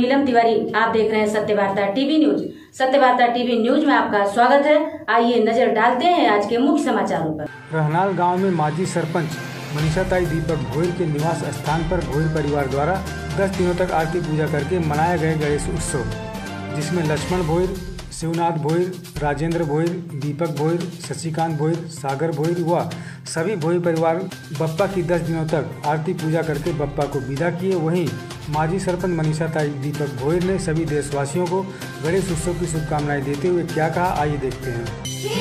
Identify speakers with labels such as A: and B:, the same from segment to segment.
A: नीलम तिवारी। आप देख रहे हैं Satyavarta TV news. Satyavarta TV news में आपका स्वागत है। आइए नजर डालते हैं आज के मुख्य समाचारों पर।
B: रहनाल गांव में माजी सरपंच मनीषाताई दीपक भोईर के निवास स्थान पर भोईर परिवार द्वारा 10 दिनों तक आरती पूजा करके मनाए गए गणेश उत्सव, जिसमें लक्ष्मण भोईर, शिवनाथ भोईर, राजेंद्र भोईर, दीपक भोईर, शशिकांत भोईर, सागर भोईर व सभी भोईर परिवार बप्पा की 10 दिनों तक आरती पूजा करके बप्पा को विदा किए। वहीं माजी सरपंच मनीषाताई दीपक भोईर ने सभी देशवासियों को गणेश उत्सव की शुभकामनाएं देते हुए क्या कहा, आइए देखते हैं।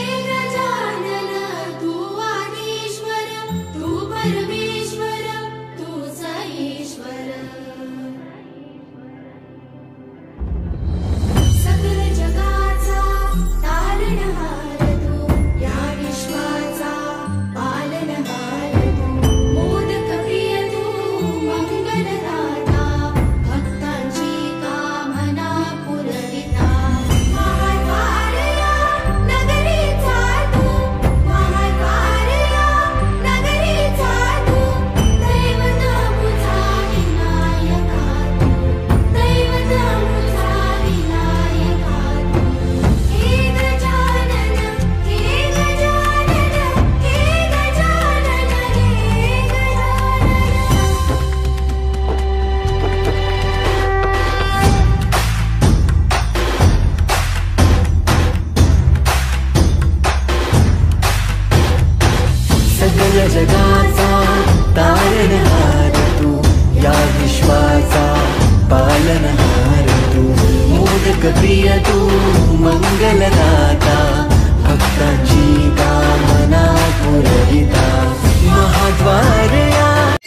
C: जगाचा तारणहार तू, या विश्वाचा पालनहार तू, मोदक प्रिय तू, मंगलदाता, भक्तांची कामना पुरविता, महाद्वार या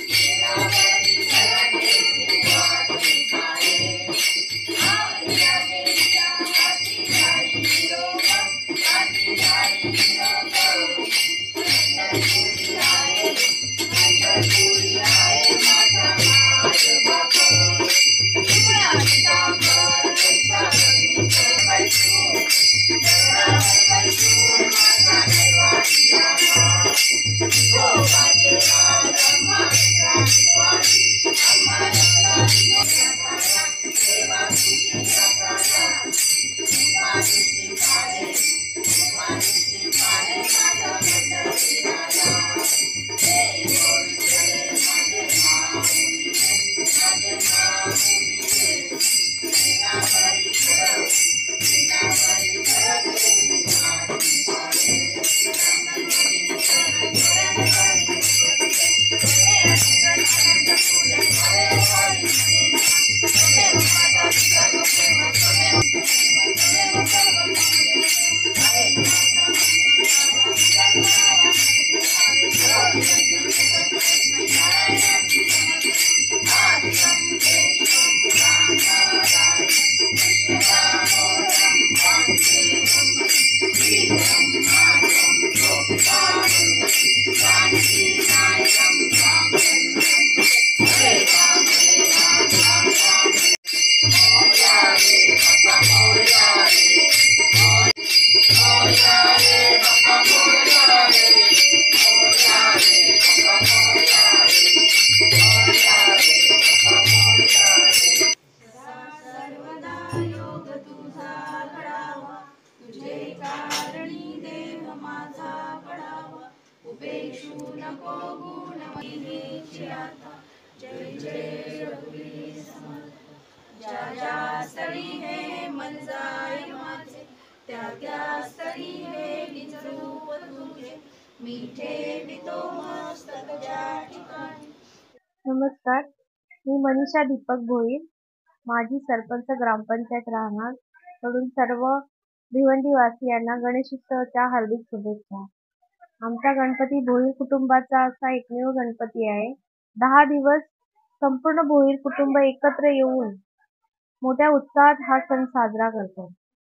D: जय जय रघुवीर समर्थ। ज्या ज्या स्थळी हे मन जाय माझे, त्या त्या स्थळी हे निज रूप तुझे, मी ठेवितो मस्तक ज्या ठिकाणी।
E: नमस्कार, मी मनीषा दीपक भोईर, माजी सरपंच ग्रामपंचायत रहनाल कडून सर्व भिवंडीवासियांना गणेशोत्सवाच्या हार्दिक शुभेच्छा। आमचा गणपती भोईर कुटुंबाचा असा एकमेव गणपती आहे। 10 दिवस संपूर्ण भोईर कुटुंब एकत्र येऊन मोठ्या उत्साहात हा सण साजरा करतो।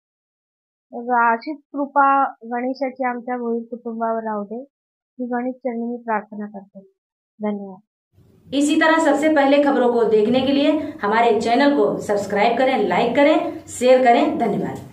E: अशीच कृपा गणेशाची आमच्या भोईर कुटुंबावर राहू दे, ही गणेश चरणी मी प्रार्थना करते। धन्यवाद।
A: इसी तरह सबसे पहले खबरों को देखने के लिए हमारे चैनल को सब्सक्राइब करें, लाइक करें, शेयर करें। धन्यवाद।